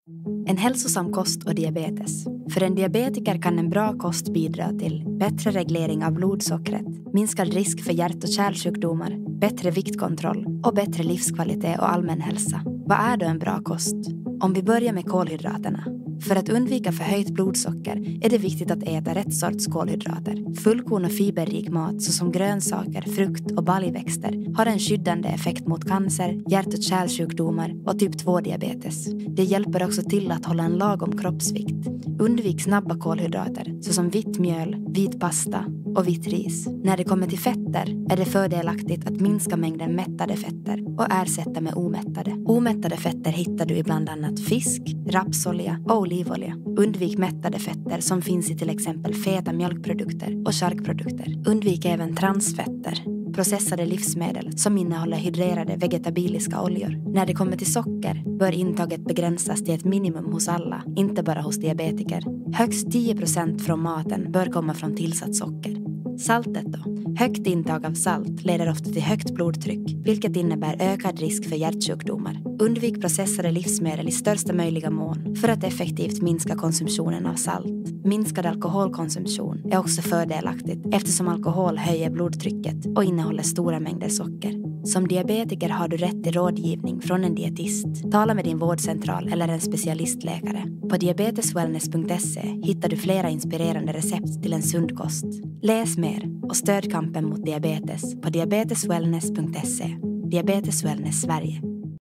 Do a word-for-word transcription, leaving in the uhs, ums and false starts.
En hälsosam kost och diabetes. För en diabetiker kan en bra kost bidra till bättre reglering av blodsockret, minskad risk för hjärt- och kärlsjukdomar, bättre viktkontroll och bättre livskvalitet och allmän hälsa. Vad är då en bra kost? Om vi börjar med kolhydraterna. För att undvika förhöjt blodsocker är det viktigt att äta rätt sorts kolhydrater. Fullkorn och fiberrik mat såsom grönsaker, frukt och baljväxter har en skyddande effekt mot cancer, hjärt- och kärlsjukdomar och typ två-diabetes. Det hjälper också till att hålla en lagom kroppsvikt. Undvik snabba kolhydrater såsom vitt mjöl, vit pasta och vitt ris. När det kommer till fetter är det fördelaktigt att minska mängden mättade fetter och ersätta med omättade. Omättade fetter hittar du i bland annat fisk, rapsolja och olivolja. Undvik mättade fetter som finns i till exempel feta mjölkprodukter och charkprodukter. Undvik även transfetter, processade livsmedel som innehåller hydrerade vegetabiliska oljor. När det kommer till socker bör intaget begränsas till ett minimum hos alla, inte bara hos diabetiker. Högst tio procent från maten bör komma från tillsatt socker. Saltet då? Högt intag av salt leder ofta till högt blodtryck, vilket innebär ökad risk för hjärtsjukdomar. Undvik processade livsmedel i största möjliga mån för att effektivt minska konsumtionen av salt. Minskad alkoholkonsumtion är också fördelaktigt eftersom alkohol höjer blodtrycket och innehåller stora mängder socker. Som diabetiker har du rätt till rådgivning från en dietist. Tala med din vårdcentral eller en specialistläkare. På diabeteswellness punkt se hittar du flera inspirerande recept till en sund kost. Läs mer och stöd kampen mot diabetes på diabeteswellness punkt se. Diabetes Wellness Sverige.